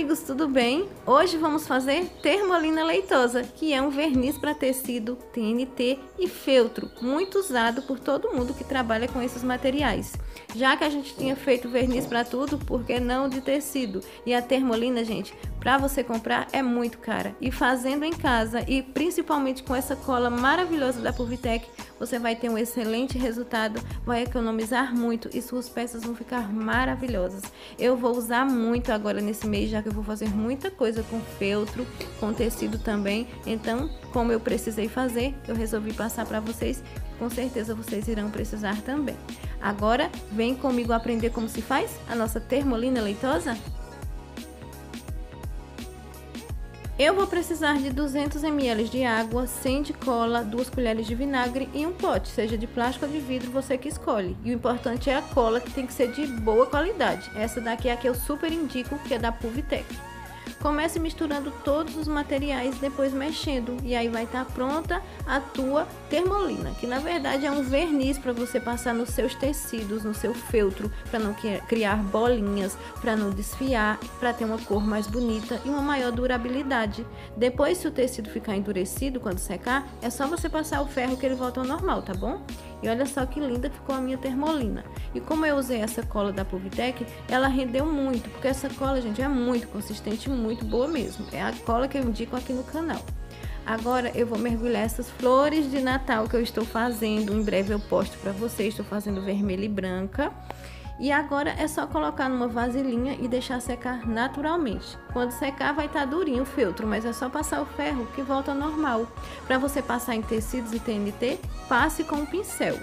amigos, tudo bem? Hoje vamos fazer termolina leitosa, que é um verniz para tecido, TNT e feltro, muito usado por todo mundo que trabalha com esses materiais. Já que a gente tinha feito verniz para tudo, por que não de tecido? E a termolina, gente, para você comprar é muito cara. E fazendo em casa e principalmente com essa cola maravilhosa da Pulvitec, você vai ter um excelente resultado, vai economizar muito e suas peças vão ficar maravilhosas. Eu vou usar muito agora nesse mês, já que eu vou fazer muita coisa com feltro, com tecido também. Então, como eu precisei fazer, eu resolvi passar para vocês. Com certeza vocês irão precisar também. Agora, vem comigo aprender como se faz a nossa termolina leitosa? Eu vou precisar de 200 ml de água, 100 de cola, 2 colheres de vinagre e um pote, seja de plástico ou de vidro, você que escolhe. E o importante é a cola, que tem que ser de boa qualidade. Essa daqui é a que eu super indico, que é da Pulvitec. Comece misturando todos os materiais, depois mexendo, e aí vai estar pronta a tua termolina, que na verdade é um verniz para você passar nos seus tecidos, no seu feltro, para não criar bolinhas, para não desfiar, para ter uma cor mais bonita e uma maior durabilidade. Depois, se o tecido ficar endurecido, quando secar, é só você passar o ferro que ele volta ao normal, tá bom? E olha só que linda ficou a minha termolina. E como eu usei essa cola da Pulvitec, ela rendeu muito, porque essa cola, gente, é muito consistente, muito boa mesmo. É a cola que eu indico aqui no canal. Agora eu vou mergulhar essas flores de Natal que eu estou fazendo. Em breve eu posto para vocês, estou fazendo vermelha e branca. E agora é só colocar numa vasilhinha e deixar secar naturalmente. Quando secar vai estar durinho o feltro, mas é só passar o ferro que volta ao normal. Para você passar em tecidos e TNT, passe com um pincel.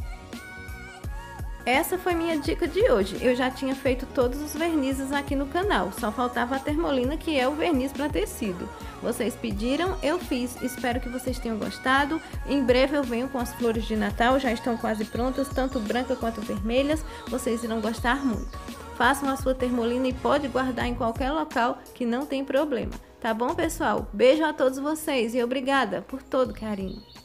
Essa foi minha dica de hoje. Eu já tinha feito todos os vernizes aqui no canal, só faltava a termolina, que é o verniz para tecido. Vocês pediram, eu fiz. Espero que vocês tenham gostado. Em breve eu venho com as flores de Natal, já estão quase prontas, tanto brancas quanto vermelhas. Vocês irão gostar muito. Façam a sua termolina e pode guardar em qualquer local, que não tem problema. Tá bom, pessoal? Beijo a todos vocês e obrigada por todo o carinho.